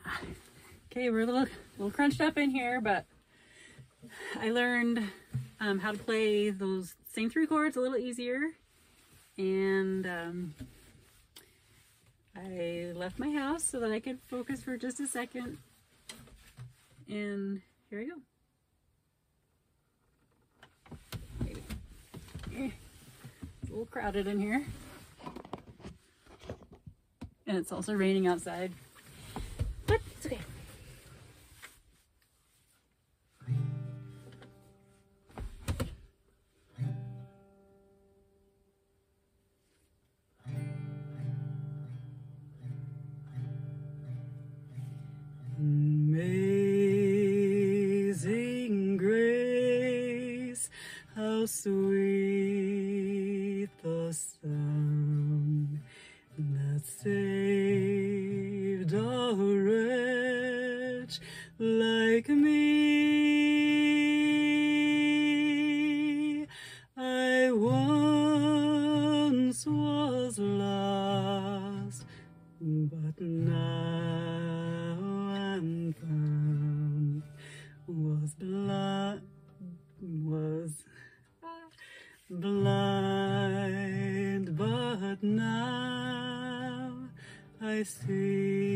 Okay, we're a little crunched up in here, but I learned how to play those same 3 chords a little easier, and I left my house so that I could focus for just a second, and here I go. It's a little crowded in here, and it's also raining outside, but it's okay. Amazing grace, how sweet the sound that saved a wretch like me. I once was lost, but now I'm found. Was blind, but now I see.